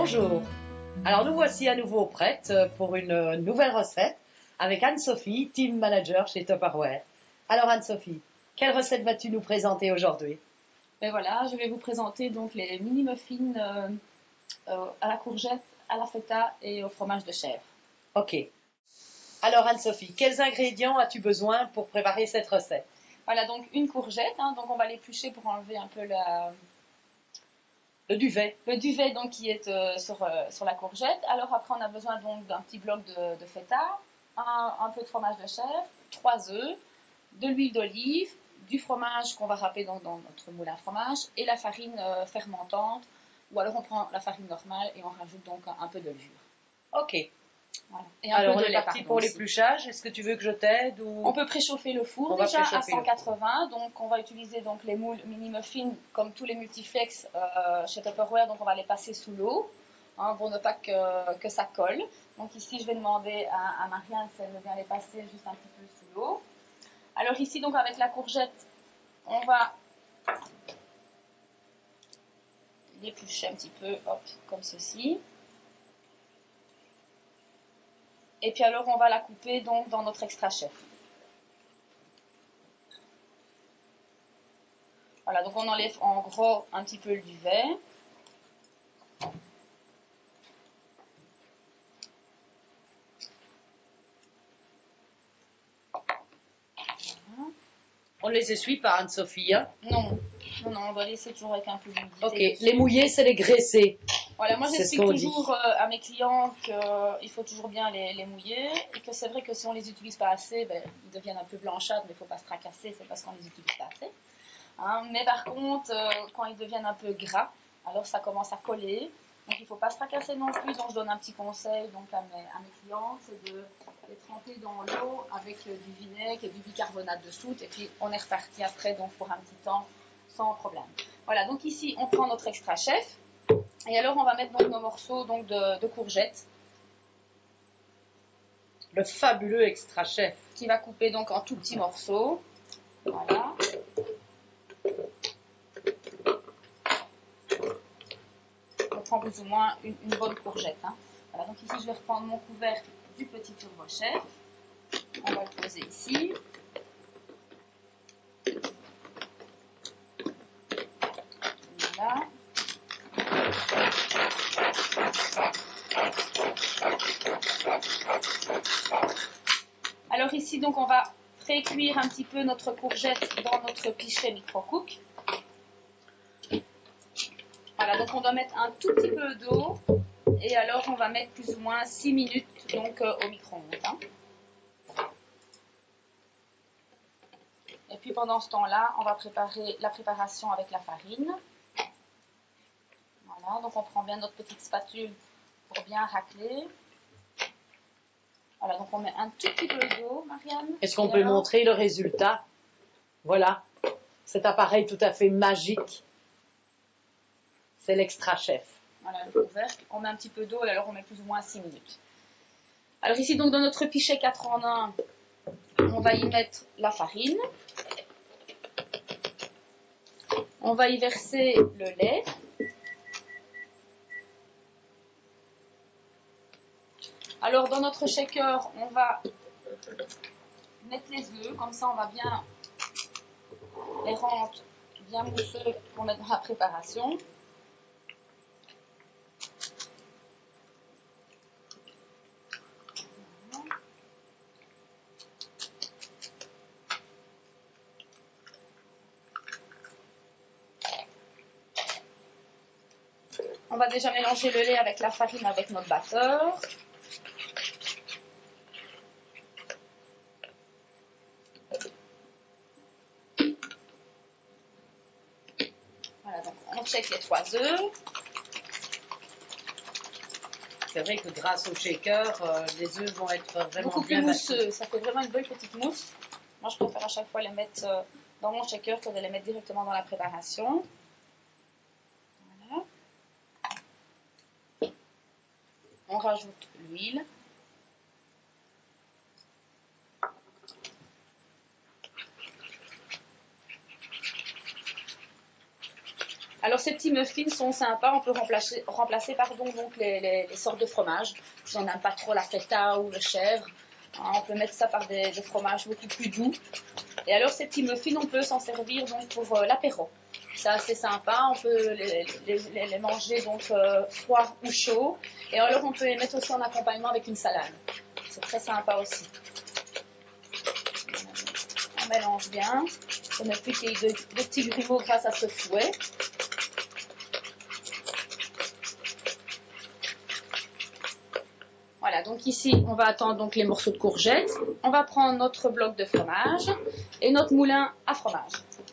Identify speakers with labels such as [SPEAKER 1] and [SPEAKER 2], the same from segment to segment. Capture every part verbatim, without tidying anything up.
[SPEAKER 1] Bonjour. Alors nous voici à nouveau prêtes pour une nouvelle recette avec Anne-Sophie, Team Manager chez Tupperware. Alors Anne-Sophie, quelle recette vas-tu nous présenter aujourd'hui?
[SPEAKER 2] Ben voilà, je vais vous présenter donc les mini muffins euh, euh, à la courgette, à la feta et au fromage de chèvre.
[SPEAKER 1] Ok. Alors Anne-Sophie, quels ingrédients as-tu besoin pour préparer cette recette?
[SPEAKER 2] Voilà, donc une courgette, hein, donc on va l'éplucher pour enlever un peu la,
[SPEAKER 1] Le duvet.
[SPEAKER 2] le duvet donc, qui est euh, sur, euh, sur la courgette. Alors après on a besoin donc d'un petit bloc de, de feta, un, un peu de fromage de chèvre, trois œufs, de l'huile d'olive, du fromage qu'on va râper dans, dans notre moule à fromage et la farine euh, fermentante, ou alors on prend la farine normale et on rajoute donc un, un peu de levure.
[SPEAKER 1] Ok.
[SPEAKER 2] Voilà. Et un
[SPEAKER 1] Alors
[SPEAKER 2] peu
[SPEAKER 1] on
[SPEAKER 2] de
[SPEAKER 1] est
[SPEAKER 2] lait,
[SPEAKER 1] parti
[SPEAKER 2] pardon,
[SPEAKER 1] pour
[SPEAKER 2] aussi.
[SPEAKER 1] l'épluchage. Est-ce que tu veux que je t'aide ou...
[SPEAKER 2] On peut préchauffer le four
[SPEAKER 1] On va
[SPEAKER 2] déjà à
[SPEAKER 1] préchauffer le
[SPEAKER 2] cent quatre-vingts, donc on va utiliser donc les moules mini muffins comme tous les multiflex euh, chez Tupperware, donc on va les passer sous l'eau hein, pour ne pas que, que ça colle. Donc ici je vais demander à, à Marianne si elle veut bien les passer juste un petit peu sous l'eau. Alors ici donc avec la courgette, on va l'éplucher un petit peu, hop, comme ceci. Et puis alors on va la couper donc dans notre extra chef. Voilà, donc on enlève en gros un petit peu le duvet.
[SPEAKER 1] On les essuie pas Anne-Sophie, hein?
[SPEAKER 2] Non, non, non, on va laisser toujours avec un peu d'humidité.
[SPEAKER 1] Ok, les mouiller c'est les graisser.
[SPEAKER 2] Voilà, moi
[SPEAKER 1] C'est
[SPEAKER 2] j'explique
[SPEAKER 1] ce qu'on
[SPEAKER 2] toujours euh, à mes clients qu'il faut toujours bien les, les mouiller et que c'est vrai que si on les utilise pas assez, ben, ils deviennent un peu blanchâtres, mais il ne faut pas se tracasser, c'est parce qu'on les utilise pas assez. Hein, mais par contre, euh, quand ils deviennent un peu gras, alors ça commence à coller. Donc il ne faut pas se tracasser non plus. Donc je donne un petit conseil donc, à, mes, à mes clientes, c'est de les tremper dans l'eau avec euh, du vinaigre et du bicarbonate de soude. Et puis on est reparti après donc pour un petit temps sans problème. Voilà, donc ici on prend notre extra chef. Et alors on va mettre donc nos morceaux donc, de, de courgettes.
[SPEAKER 1] Le fabuleux extra chef.
[SPEAKER 2] Qui va couper donc en tout petits morceaux. Voilà. On prend plus ou moins une, une bonne courgette. Hein. Voilà, donc ici je vais reprendre mon couvercle du petit turbo-chef. On va le poser ici. Voilà. Alors ici donc on va pré-cuire un petit peu notre courgette dans notre pichet micro-cook. Voilà, donc on doit mettre un tout petit peu d'eau et alors on va mettre plus ou moins six minutes donc euh, au micro-ondes. Hein. Et puis pendant ce temps-là, on va préparer la préparation avec la farine. Voilà, donc on prend bien notre petite spatule pour bien racler. Voilà, donc on met un tout petit peu d'eau, Marianne.
[SPEAKER 1] Est-ce qu'on peut alors... montrer le résultat? Voilà, cet appareil tout à fait magique. C'est l'extra chef.
[SPEAKER 2] Voilà le couvercle. On met un petit peu d'eau et alors on met plus ou moins six minutes. Alors ici donc dans notre pichet quatre en un, on va y mettre la farine. On va y verser le lait. Alors dans notre shaker, on va mettre les œufs, comme ça on va bien les rendre bien mousseux pour mettre dans la préparation. On va déjà mélanger le lait avec la farine avec notre batteur. Voilà, donc on check les trois œufs.
[SPEAKER 1] C'est vrai que grâce au shaker, euh, les œufs vont être vraiment
[SPEAKER 2] beaucoup
[SPEAKER 1] bien
[SPEAKER 2] plus mousseux. Ça fait vraiment une belle petite mousse. Moi, je préfère à chaque fois les mettre euh, dans mon shaker que de les mettre directement dans la préparation. Voilà. On rajoute l'huile. Alors Alors ces petits muffins sont sympas, on peut remplacer, remplacer pardon, donc les, les, les sortes de fromages. Si on n'aime pas trop la feta ou le chèvre, hein, on peut mettre ça par des, des fromages beaucoup plus doux. Et alors ces petits muffins, on peut s'en servir donc pour euh, l'apéro. C'est assez sympa, on peut les, les, les, les manger donc euh, froids ou chauds. Et alors on peut les mettre aussi en accompagnement avec une salade. C'est très sympa aussi. On mélange bien. On met plus qu'il y ait de, de petits grumeaux grâce à ce fouet. Voilà, donc ici, on va attendre donc les morceaux de courgettes. On va prendre notre bloc de fromage et notre moulin à fromage.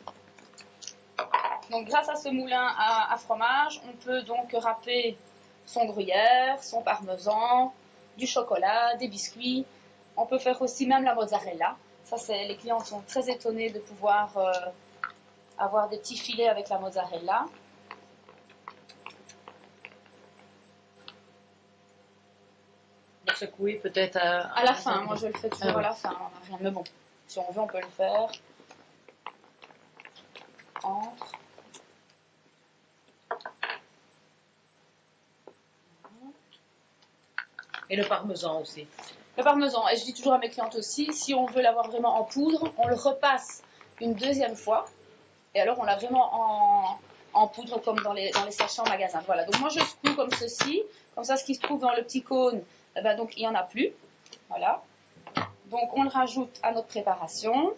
[SPEAKER 2] Donc grâce à ce moulin à, à fromage, on peut donc râper son gruyère, son parmesan, du chocolat, des biscuits. On peut faire aussi même la mozzarella. Ça, c'est, les clients sont très étonnés de pouvoir euh, avoir des petits filets avec la mozzarella.
[SPEAKER 1] Pour secouer peut-être à,
[SPEAKER 2] à la fin, moi je le fais toujours ah, à la fin, on n'a rien, mais bon, si on veut on peut le faire. Entre.
[SPEAKER 1] Et le parmesan aussi.
[SPEAKER 2] Le parmesan, et je dis toujours à mes clientes aussi, si on veut l'avoir vraiment en poudre, on le repasse une deuxième fois, et alors on l'a vraiment en, en poudre comme dans les, dans les sachets en magasin. Voilà, donc moi je secoue comme ceci, comme ça ce qui se trouve dans le petit cône, eh ben, donc il n'y en a plus. Voilà. Donc on le rajoute à notre préparation.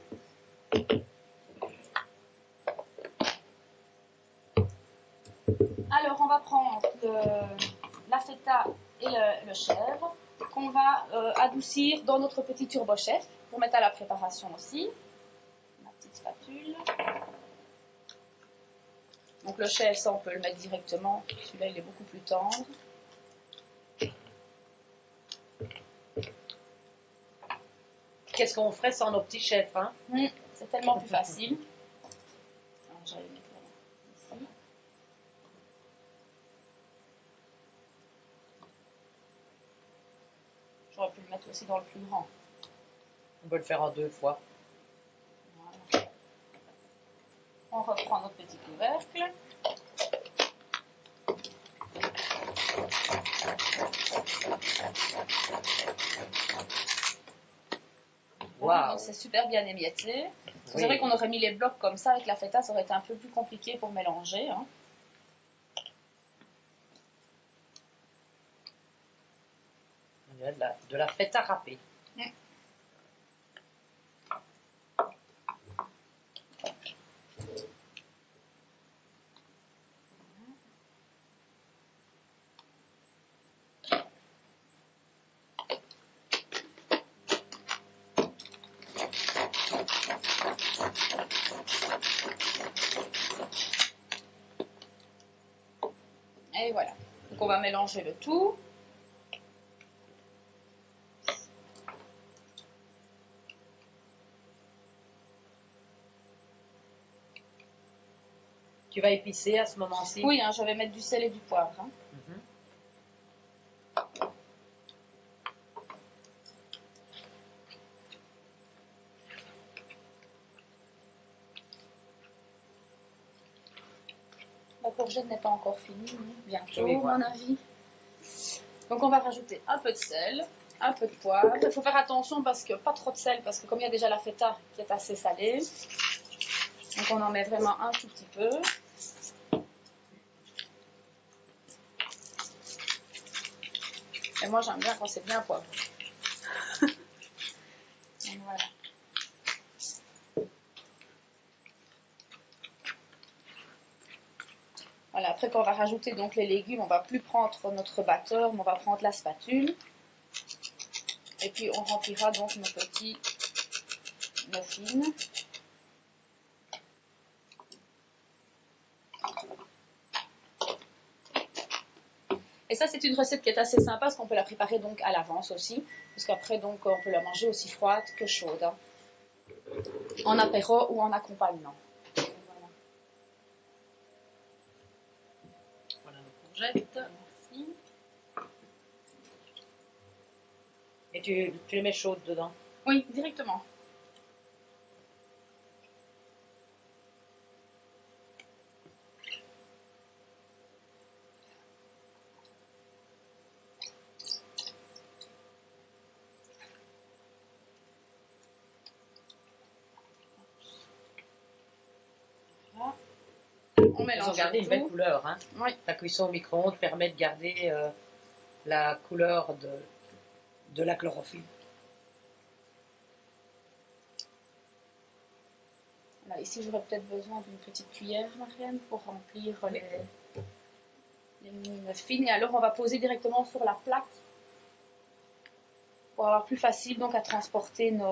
[SPEAKER 2] Alors on va prendre le, la feta et le, le chèvre qu'on va euh, adoucir dans notre petit turbo chef pour mettre à la préparation aussi. Ma petite spatule. Donc le chèvre, ça on peut le mettre directement, celui-là il est beaucoup plus tendre.
[SPEAKER 1] Qu'est-ce qu'on ferait sans nos petits chefs, hein?
[SPEAKER 2] Mmh, c'est tellement plus facile. Alors, je vais le mettre ici. J'aurais pu le mettre aussi dans le plus grand.
[SPEAKER 1] On peut le faire en deux fois.
[SPEAKER 2] Voilà. On reprend notre petit couvercle.
[SPEAKER 1] Wow.
[SPEAKER 2] C'est super bien émietté.
[SPEAKER 1] Oui.
[SPEAKER 2] C'est vrai qu'on aurait mis les blocs comme ça avec la feta, ça aurait été un peu plus compliqué pour mélanger. Hein.
[SPEAKER 1] Il y a de la, de la feta râpée.
[SPEAKER 2] Mmh. Et voilà. Donc on va mélanger le tout.
[SPEAKER 1] Tu vas épicer à ce moment-ci?
[SPEAKER 2] Oui, hein, je vais mettre du sel et du poivre. Hein.
[SPEAKER 1] Mm-hmm.
[SPEAKER 2] La courgette n'est pas encore finie, bientôt,
[SPEAKER 1] Oui,
[SPEAKER 2] à
[SPEAKER 1] voilà.
[SPEAKER 2] mon avis. Donc on va rajouter un peu de sel, un peu de poivre. Il faut faire attention parce que pas trop de sel, parce que comme il y a déjà la feta qui est assez salée, donc on en met vraiment un tout petit peu. Et moi j'aime bien quand c'est bien poivré. Donc voilà. Voilà, après qu'on va rajouter donc les légumes, on va plus prendre notre batteur, mais on va prendre la spatule. Et puis on remplira donc nos petits muffins. Et ça c'est une recette qui est assez sympa parce qu'on peut la préparer donc à l'avance aussi. Parce qu'après donc on peut la manger aussi froide que chaude. Hein. En apéro ou en accompagnement.
[SPEAKER 1] Voilà nos courgettes.
[SPEAKER 2] Merci.
[SPEAKER 1] Et tu, tu les mets chaudes dedans?
[SPEAKER 2] Oui, directement. On mélange.
[SPEAKER 1] Ils ont gardé une belle
[SPEAKER 2] tout.
[SPEAKER 1] couleur. Hein.
[SPEAKER 2] Oui.
[SPEAKER 1] La cuisson au micro-ondes permet de garder euh, la couleur de, de la chlorophylle.
[SPEAKER 2] Là, ici, j'aurais peut-être besoin d'une petite cuillère, Marianne, pour remplir les, les mini-muffins. Et alors, on va poser directement sur la plaque pour avoir plus facile donc à transporter nos,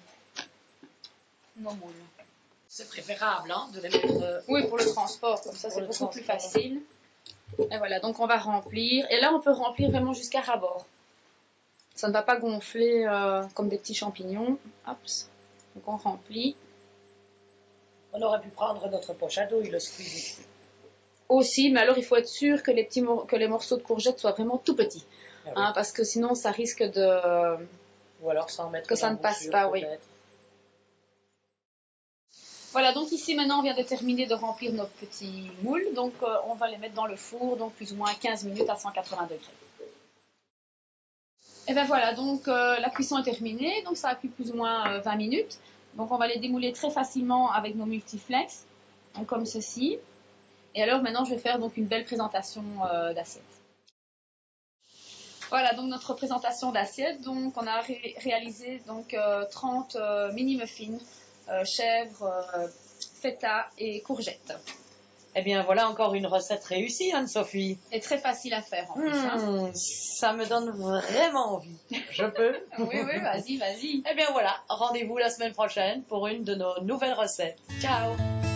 [SPEAKER 2] nos moules.
[SPEAKER 1] C'est préférable hein, de les mettre. Euh,
[SPEAKER 2] Oui, pour le transport, comme ça, c'est beaucoup
[SPEAKER 1] transport.
[SPEAKER 2] plus facile. Et voilà, donc on va remplir. Et là, on peut remplir vraiment jusqu'à ras-bord. Ça ne va pas gonfler euh, comme des petits champignons. Hop. Donc on remplit.
[SPEAKER 1] On aurait pu prendre notre poche à douille, le squeezie.
[SPEAKER 2] Aussi, mais alors il faut être sûr que les, petits que les morceaux de courgettes soient vraiment tout petits. Ah oui. Hein, parce que sinon, ça risque de...
[SPEAKER 1] Ou alors sans mettre
[SPEAKER 2] que ça ne passe pas, oui. Voilà, donc ici maintenant on vient de terminer de remplir nos petits moules. Donc euh, on va les mettre dans le four, donc plus ou moins quinze minutes à cent quatre-vingts degrés. Et bien voilà, donc euh, la cuisson est terminée, donc ça a pris plus ou moins euh, vingt minutes. Donc on va les démouler très facilement avec nos multiflex, donc comme ceci. Et alors maintenant je vais faire donc une belle présentation euh, d'assiette. Voilà donc notre présentation d'assiette. Donc on a ré réalisé donc euh, trente euh, mini muffins, euh, chèvre, euh, feta et courgettes.
[SPEAKER 1] Eh bien voilà encore une recette réussie Anne-Sophie.
[SPEAKER 2] Et très facile à faire en
[SPEAKER 1] mmh,
[SPEAKER 2] plus. Hein.
[SPEAKER 1] Ça me donne vraiment envie. Je peux?
[SPEAKER 2] Oui oui, vas-y vas-y.
[SPEAKER 1] Eh bien voilà, rendez-vous la semaine prochaine pour une de nos nouvelles recettes. Ciao.